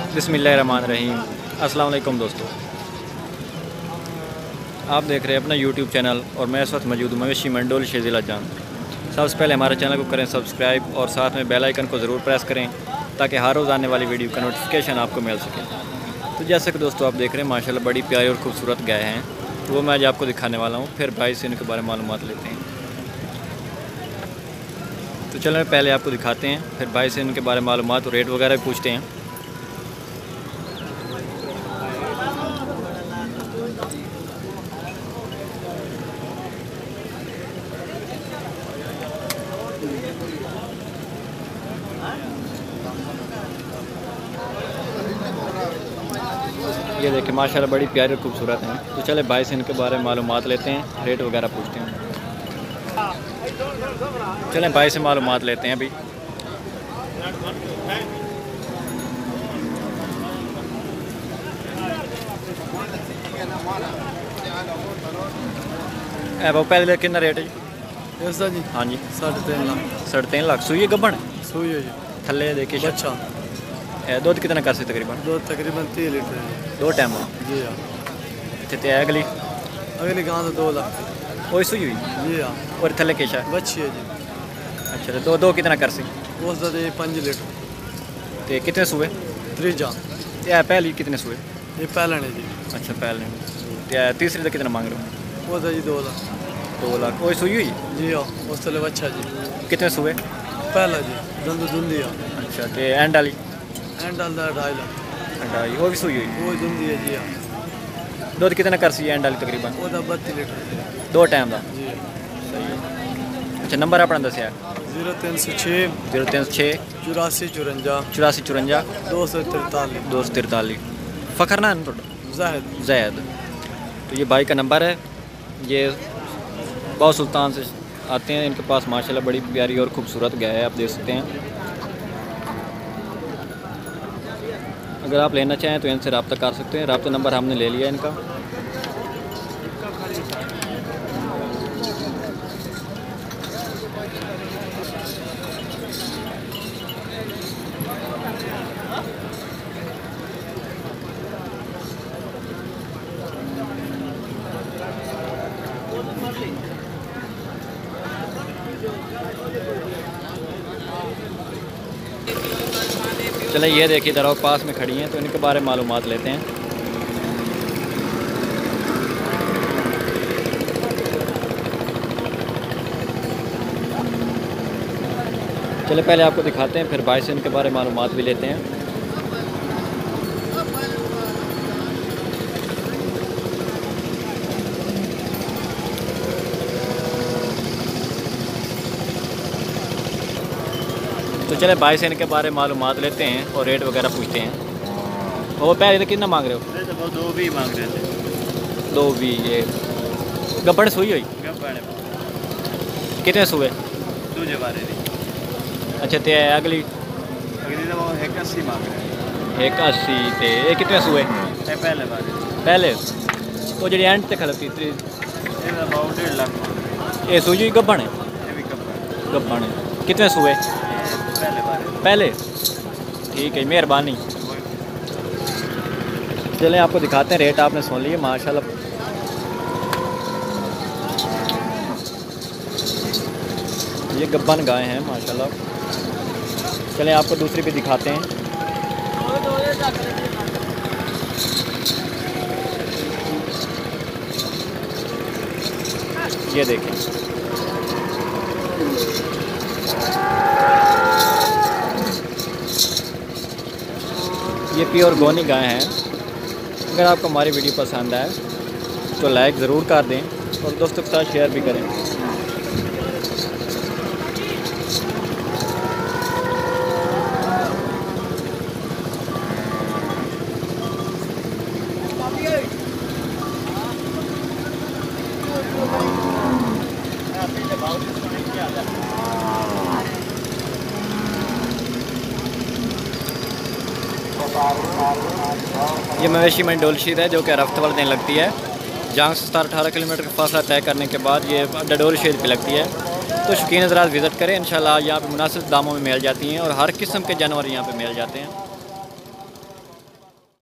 बिस्मिल्लाहिर्रहमानिर्रहीम। अस्सलाम वालेकुम दोस्तों, आप देख रहे हैं अपना यूट्यूब चैनल और मैं इस वक्त मौजूद हूँ मवेशी मंडोल शेजिला जान। सबसे पहले हमारे चैनल को करें सब्सक्राइब और साथ में बेल आइकन को ज़रूर प्रेस करें ताकि हर रोज़ आने वाली वीडियो का नोटिफिकेशन आपको मिल सके। तो जैसे कि दोस्तों आप देख रहे हैं माशाल्लाह बड़ी प्यारी और खूबसूरत गाय हैं, तो वो मैं आज आपको दिखाने वाला हूँ। फिर भाई से इनके बारे में मालूमात लेते हैं। तो चलें पहले आपको दिखाते हैं, फिर भाई से इनके बारे में मालूमात और रेट वगैरह भी पूछते हैं। ये देखिए माशाल्लाह बड़ी प्यारी और खूबसूरत हैं। तो चले भाई से इनके बारे में मालूमात लेते हैं, रेट वगैरह पूछते हैं। चलें भाई से मालूमात लेते हैं अभी। वो पहले कितना रेट है जी? हाँ जी 3.5 लाख। 3.5 लाख। सूई गब्बन सुई है जी। थले देखिए अच्छा दूध कितना कर सकते तकरीबन? दूध तकरीबन 3 लीटर है। 2 टाइम जी हाँ। इतने अगली कहाँ से 2 लाख वही सूई हुई जी हाँ। और थले केशा बच्ची है जी। अच्छा तो दो कितना कर सी? वो ज़्यादा 5 लीटर। तो कितने सूए? 3 जा। या पहली कितने सूए? ये पहले है जी। अच्छा पहले। तो तीसरी तो कितना मांग रहे हो? वो था जी 2 लाख। 2 लाख वही सूई हुई जी हाँ। उस तले बच्चा जी। कितने सूए? पहला जी धुंधी है। अच्छा तो एंड वाली? एंड डालता है 2.5 लाख। अंडाई वो भी सूई हुई? वो धुंधी है जी हाँ। दूध कितना कर सी एंड वाली तकरीबन? वो था 32 लीटर। 2 टाइम का? जी हाँ। सही है। अच्छा नंबर अपना दसिया? 0306 036 84 54 84 54 243 243। फ़खर ना थोड़ा जाहिद। जैद। तो ये भाई का नंबर है। ये बहुत सुल्तान से आते हैं, इनके पास माशाल्लाह बड़ी प्यारी और खूबसूरत गाय है, आप देख सकते हैं। अगर आप लेना चाहें तो इनसे रब्ता कर सकते हैं। रब्ता नंबर हमने ले लिया इनका। चलें ये देखिए इधर पास में खड़ी हैं, तो इनके बारे में मालूमात लेते हैं। चले पहले आपको दिखाते हैं, फिर भाई से इनके बारे में मालूमात भी लेते हैं। तो चले भाई से इनके बारे में मालूमात लेते हैं और रेट वगैरह पूछते हैं। वो पहले तो कितना मांग रहे हो? वो 2 भी मांग रहे थे। 2 भी। ये गब्बड़ सुई हुई? कितने सुए? दूजे बारे दी। अच्छा तो अगली तो वो 81 मांग रहे 81। तो ये कितने सुए? हैं। पहले बारे पहले वो जी एंड तक खलती ये 1.5 लाख मांग रहे। ये सूई हुई गब्बड़ है? ये भी कब गब्बड़ है। कितने सुए? पहले बारे। पहले। ठीक है मेहरबानी। चलें आपको दिखाते हैं, रेट आपने सुन लिए माशाल्लाह। ये गब्बन गाय हैं माशाल्लाह। चलें आपको दूसरी भी दिखाते हैं। ये देखें ये प्योर गोनी गाय हैं। अगर आपको हमारी वीडियो पसंद आए तो लाइक ज़रूर कर दें और दोस्तों के साथ शेयर भी करें। ये मवेशी मंडोल शीर है जो कि रफ्त वाले दिन लगती है। जहाँ से 17-18 किलोमीटर का फासला तय करने के बाद ये डडोल शेर पे लगती है। तो शौकीन हज़रात विज़िट करें, इंशाल्लाह यहाँ पे मुनासिब दामों में मिल जाती हैं और हर किस्म के जानवर यहाँ पे मिल जाते हैं।